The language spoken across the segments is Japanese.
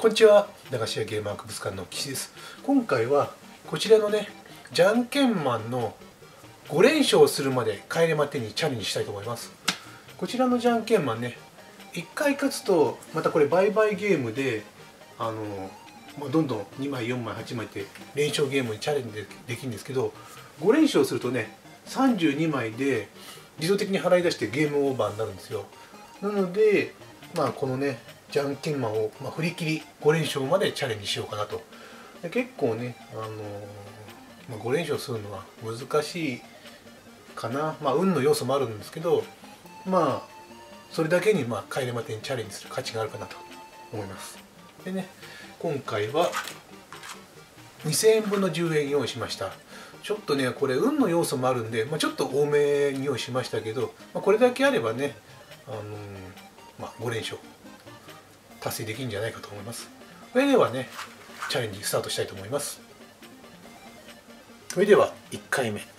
こんにちは、駄菓子屋ゲーム博物館の岸です。今回はこちらのね、じゃんけんマンの5連勝するまで帰れま10にチャレンジしたいと思います。こちらのじゃんけんマンね、1回勝つとまたこれ売買ゲームでどんどん2枚4枚8枚って連勝ゲームにチャレンジできるんですけど、5連勝するとね32枚で自動的に払い出してゲームオーバーになるんですよ。なのでこのねじゃんけんマンを、振り切り5連勝までチャレンジしようかなと。で結構ね、5連勝するのは難しいかな。運の要素もあるんですけど、それだけに帰れま10にチャレンジする価値があるかなと思います。でね、今回は2000円分の10円用意しました。ちょっとねこれ運の要素もあるんで、ちょっと多めに用意しましたけど、これだけあればね、5連勝達成できるんじゃないかと思います。それではねチャレンジスタートしたいと思います。それでは1回目。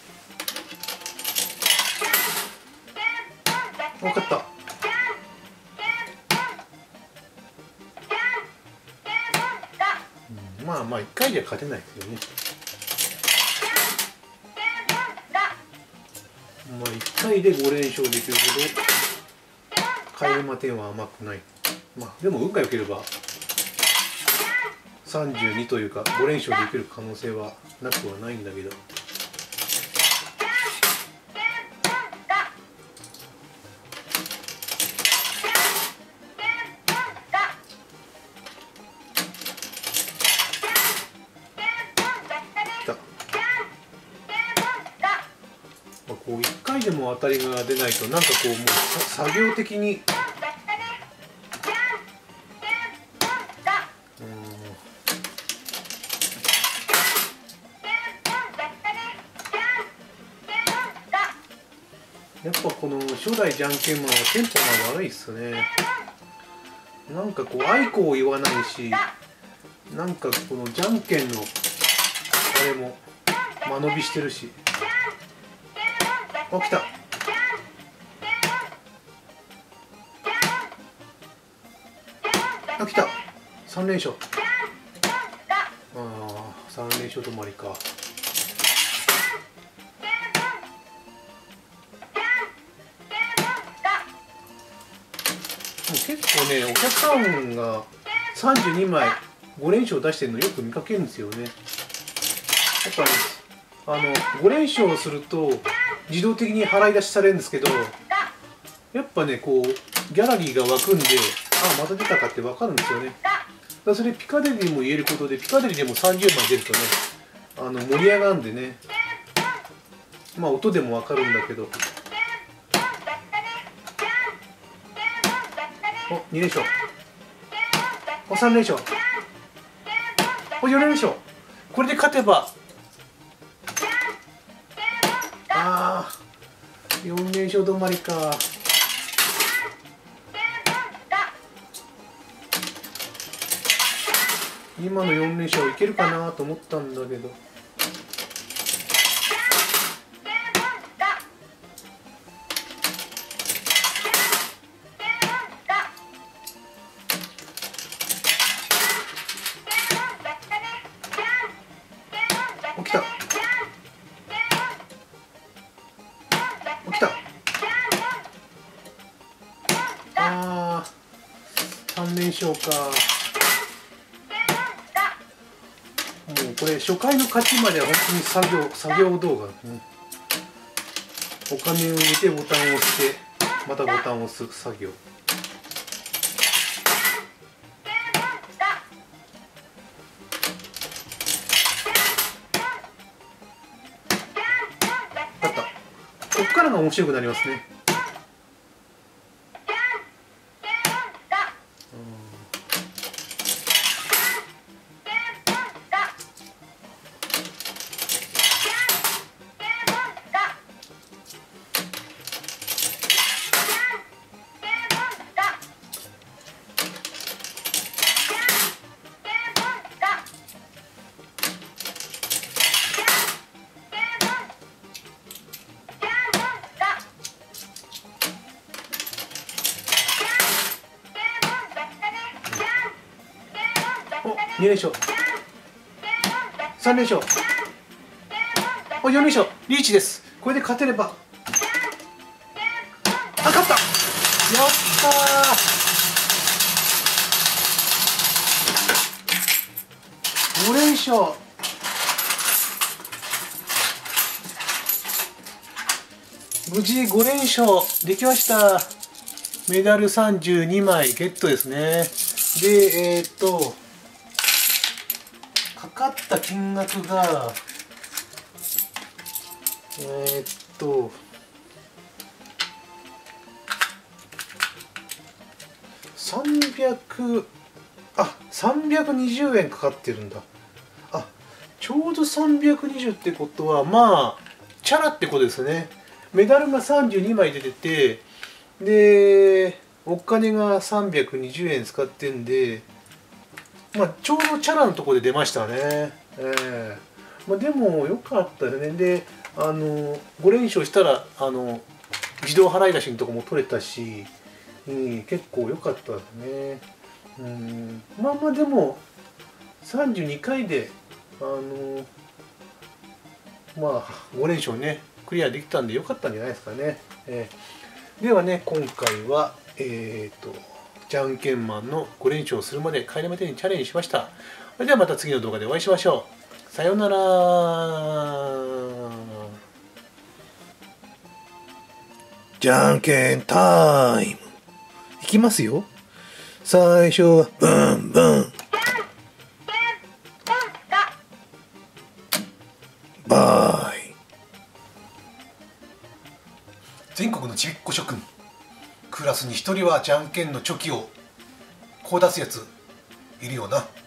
分かった。1回じゃ勝てないですよね。1回で5連勝できるほど帰れま10は甘くない。でも運が良ければ32というか5連勝できる可能性はなくはないんだけど、こう1回でも当たりが出ないともう作業的にやっぱこの初代じゃんけんマンはテンポが悪いっすね。あいこを言わないし、このじゃんけんのあれも間延びしてるし。来た。来た。3連勝。3連勝止まりか。結構ねお客さんが32枚5連勝出してるのよく見かけるんですよね。やっぱり5連勝すると自動的に払い出しされるんですけど、やっぱねこうギャラリーが湧くんで、また出たかって分かるんですよね。それピカデリーも言えることで、ピカデリーでも30枚出るとね盛り上がるんでね、音でも分かるんだけど。2連勝。3連勝。4連勝。これで勝てば4連勝止まりか。今の4連勝いけるかなと思ったんだけど。起きた。起きた。3連勝か。もうこれ初回の勝ちまでは本当に作業動画、お金を入れてボタンを押してまたボタンを押す作業。ここからが面白くなりますね。 お、2連勝、3連勝、お、4連勝、リーチです。これで勝てれば、あ、勝った、やったー、5連勝。無事5連勝できました。メダル32枚ゲットですね。で、かかった金額が、320円かかってるんだ。あ、ちょうど320ってことは、まあ、チャラってことですね。メダルが32枚出てて、で、お金が320円使ってんで、まあ、ちょうどチャラのところで出ましたね。まあ、でも良かったよね。で、5連勝したら自動払い出しのとこも取れたし、結構良かったですね。まあまあでも32回でまあ5連勝ねクリアできたんで良かったんじゃないですかね。ではね、今回はじゃんけんマンの5連勝するまで帰りまでにチャレンジしました。それではまた次の動画でお会いしましょう。さようなら。じゃんけんタイム。いきますよ。最初はブンブン。バイ。全国のちびっこ諸君。クラスに一人はじゃんけんのチョキをこう出すやついるよな。